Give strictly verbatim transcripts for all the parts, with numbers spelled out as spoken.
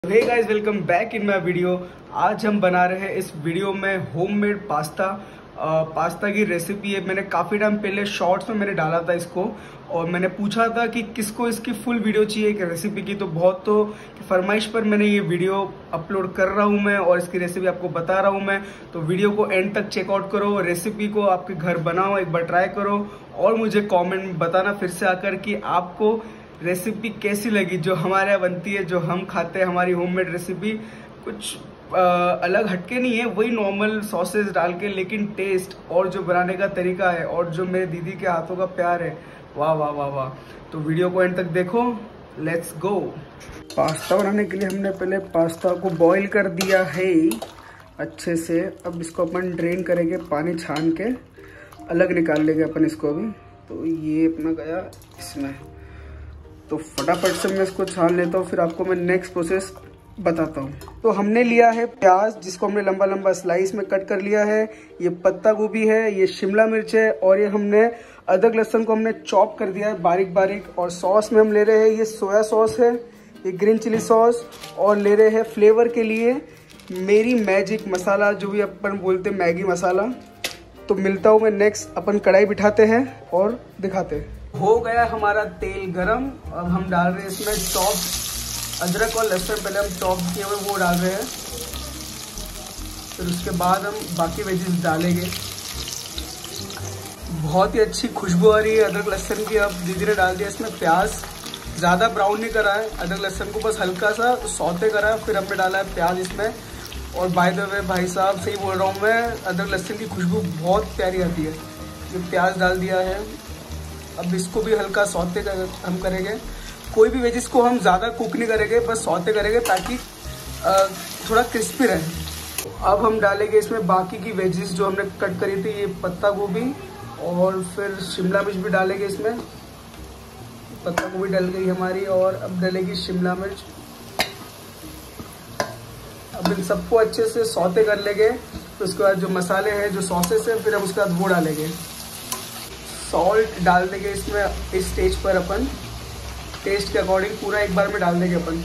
Hey guys, welcome back in my video. आज हम बना रहे हैं इस वीडियो में होममेड पास्ता। पास्ता की रेसिपी है। मैंने काफ़ी टाइम पहले शॉर्ट्स में मैंने डाला था इसको, और मैंने पूछा था कि किसको इसकी फुल वीडियो चाहिए एक रेसिपी की। तो बहुत तो फरमाइश पर मैंने ये वीडियो अपलोड कर रहा हूँ मैं, और इसकी रेसिपी आपको बता रहा हूँ मैं। तो वीडियो को एंड तक चेकआउट करो, रेसिपी को आपके घर बनाओ, एक बार ट्राई करो, और मुझे कॉमेंट में बताना फिर से आकर कि आपको रेसिपी कैसी लगी जो हमारे यहाँ बनती है, जो हम खाते हैं। हमारी होममेड रेसिपी कुछ आ, अलग हटके नहीं है, वही नॉर्मल सॉसेस डाल के, लेकिन टेस्ट और जो बनाने का तरीका है और जो मेरे दीदी के हाथों का प्यार है, वाह वाह वाह वाह। तो वीडियो को एंड तक देखो, लेट्स गो। पास्ता बनाने के लिए हमने पहले पास्ता को बॉईल कर दिया है अच्छे से। अब इसको अपन ड्रेन करेंगे, पानी छान के अलग निकाल लेंगे अपन इसको अभी। तो ये अपना गया इसमें, तो फटाफट से मैं इसको छान लेता हूँ, फिर आपको मैं नेक्स्ट प्रोसेस बताता हूँ। तो हमने लिया है प्याज, जिसको हमने लंबा लंबा स्लाइस में कट कर लिया है। ये पत्ता गोभी है, ये शिमला मिर्च है, और ये हमने अदरक लहसुन को हमने चॉप कर दिया है बारीक बारीक। और सॉस में हम ले रहे हैं, ये सोया सॉस है, ये ग्रीन चिली सॉस, और ले रहे हैं फ्लेवर के लिए मेरी मैजिक मसाला, जो भी अपन बोलते हैं मैगी मसाला। तो मिलता हूँ मैं नेक्स्ट। अपन कढ़ाई बिठाते हैं और दिखाते हैं। हो गया हमारा तेल गरम। अब हम डाल रहे हैं इसमें चॉप अदरक और लहसुन, पहले हम चॉप किए हुए वो डाल रहे हैं। फिर उसके बाद हम बाकी वेजिस डालेंगे। बहुत ही अच्छी खुशबू आ रही है अदरक लहसुन की। अब धीरे धीरे डाल दिया इसमें प्याज। ज़्यादा ब्राउन नहीं करा है अदरक लहसुन को, बस हल्का सा सौते करा है। फिर हमने डाला है प्याज इसमें। और बाय द वे भाई साहब, सही बोल रहा हूँ मैं, अदरक लहसुन की खुशबू बहुत प्यारी आती है। ये प्याज डाल दिया है। अब इसको भी हल्का सौते कर, हम करेंगे। कोई भी वेजिस को हम ज़्यादा कुक नहीं करेंगे, बस सौते करेंगे ताकि आ, थोड़ा क्रिस्पी रहे। तो अब हम डालेंगे इसमें बाकी की वेजिस जो हमने कट करी थी। ये पत्ता गोभी और फिर शिमला मिर्च भी डालेंगे इसमें। पत्ता गोभी डल गई हमारी, और अब डलेगी शिमला मिर्च। अब इन सबको अच्छे से सौते कर लेंगे। तो उसके बाद जो मसाले हैं, जो सॉसेस हैं, फिर हम उसके बाद वो डालेंगे। सॉल्ट डाल देंगे इसमें इस स्टेज पर अपन, टेस्ट के अकॉर्डिंग पूरा एक बार में डाल देंगे अपन।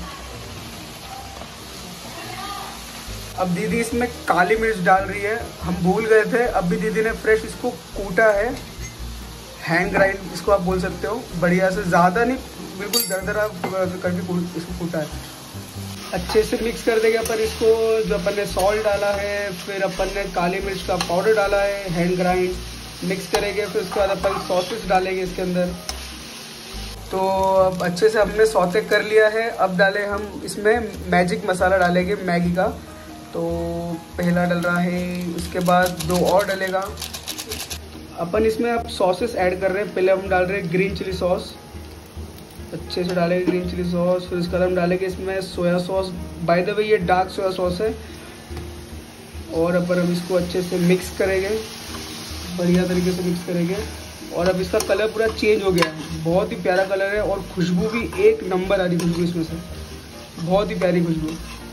अब दीदी इसमें काली मिर्च डाल रही है, हम भूल गए थे। अब भी दीदी ने फ्रेश इसको कूटा है, हैंड ग्राइंड इसको आप बोल सकते हो, बढ़िया से, ज़्यादा नहीं, बिल्कुल दरदरा करके इसको कूटा है। अच्छे से मिक्स कर देंगे अपन इसको। जो अपन ने सॉल्ट डाला है, फिर अपन ने काली मिर्च का पाउडर डाला है, हैंड ग्राइंड, मिक्स करेंगे। फिर उसके बाद अपन सॉसेस डालेंगे इसके अंदर। तो अब अच्छे से हमने सौते कर लिया है। अब डाले हम इसमें मैजिक मसाला डालेंगे मैगी का। तो पहला डल रहा है, उसके बाद दो और डलेगा। अपन इसमें अब सॉसेस ऐड कर रहे हैं। पहले हम डाल रहे हैं ग्रीन चिली सॉस, अच्छे से डालेंगे ग्रीन चिली सॉस। फिर उसके बाद हम डालेंगे इसमें soya sauce. By the way ये डार्क सोया सॉस है। और अपन हम इसको अच्छे से मिक्स करेंगे, बढ़िया तरीके से मिक्स करेंगे। और अब इसका कलर पूरा चेंज हो गया है, बहुत ही प्यारा कलर है, और खुशबू भी एक नंबर आ रही खुशबू इसमें से, बहुत ही प्यारी खुशबू।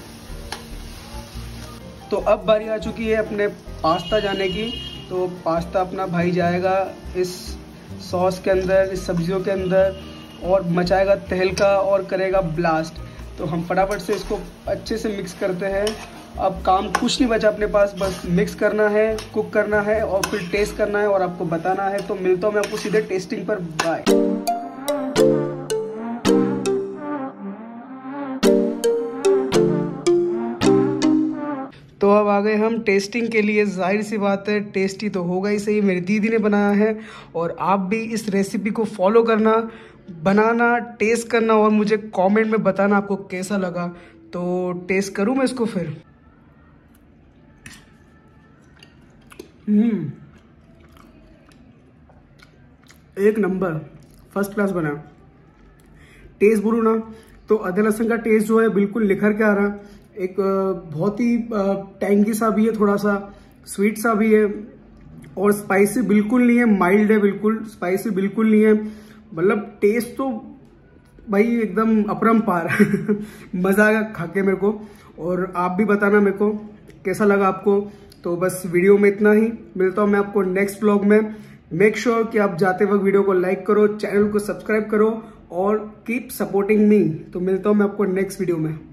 तो अब बारी आ चुकी है अपने पास्ता जाने की। तो पास्ता अपना भाई जाएगा इस सॉस के अंदर, इस सब्जियों के अंदर, और मचाएगा तहलका और करेगा ब्लास्ट। तो हम फटाफट से इसको अच्छे से मिक्स करते हैं। अब काम कुछ नहीं बचा अपने पास, बस मिक्स करना है, कुक करना है, और फिर टेस्ट करना है और आपको बताना है। तो मिलता हूँ मैं आपको सीधे टेस्टिंग पर। बाय। तो अब आ गए हम टेस्टिंग के लिए। जाहिर सी बात है, टेस्टी तो होगा ही सही, मेरी दीदी ने बनाया है। और आप भी इस रेसिपी को फॉलो करना, बनाना, टेस्ट करना, और मुझे कमेंट में बताना आपको कैसा लगा। तो टेस्ट करूं मैं इसको फिर। हम्म एक नंबर, फर्स्ट क्लास बना। टेस्ट बोलूँ ना तो अदरक लहसुन का टेस्ट जो है बिल्कुल निखर के आ रहा है। एक बहुत ही टैंगी सा भी है, थोड़ा सा स्वीट सा भी है, और स्पाइसी बिल्कुल नहीं है, माइल्ड है बिल्कुल, स्पाइसी बिल्कुल नहीं है। मतलब टेस्ट तो भाई एकदम अपरंपार मज़ा आया खा के मेरे को। और आप भी बताना मेरे को कैसा लगा आपको। तो बस वीडियो में इतना ही, मिलता हूँ मैं आपको नेक्स्ट व्लॉग में। मेक श्योर sure कि आप जाते वक्त वीडियो को लाइक करो, चैनल को सब्सक्राइब करो, और कीप सपोर्टिंग मी। तो मिलता हूँ मैं आपको नेक्स्ट वीडियो में।